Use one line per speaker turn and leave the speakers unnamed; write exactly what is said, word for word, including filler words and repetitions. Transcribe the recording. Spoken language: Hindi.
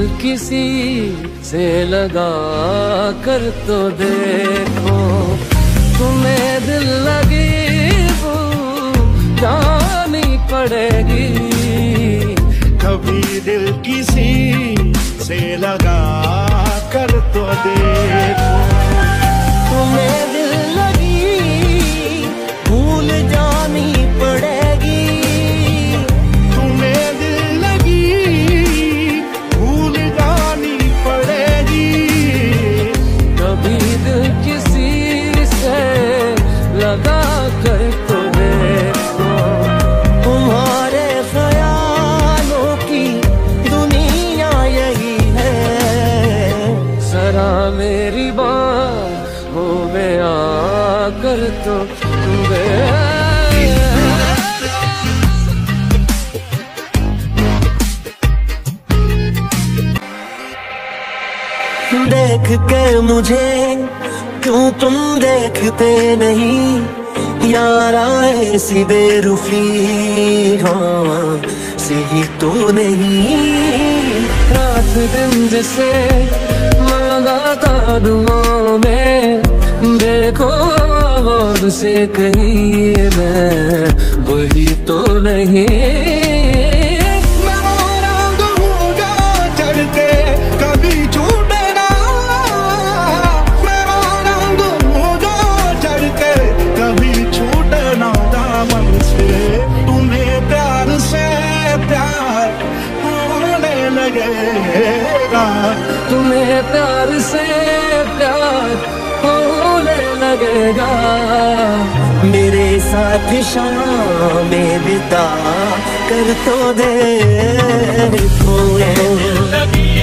किसी से लगा कर तो देखो, तुम्हें दिल लगी वो जानी पड़ेगी।
कभी दिल किसी से लगा कर तो देखो,
तुम्हें दिल लगी भूल जानी पड़ेगी।
तुम्हें दिल लगी भूल जानी पड़ेगी।
कभी दिल किसी से लगा कर तो देखो, तुम्हारे ख्यालों की दुनिया यही है। जरा मेरी बाहों में आकर तो देख के मुझे क्यों तुम देखते नहीं, यारा ऐसी बेरुखी हाँ सही तो नहीं। रात दिन जिसे मांगा था दुआओं में, देखो और से कहीं मैं वही तो नहीं। तुम्हें प्यार से प्यार होने लगेगा। मेरे साथ शाम में बिता कर तो देखो।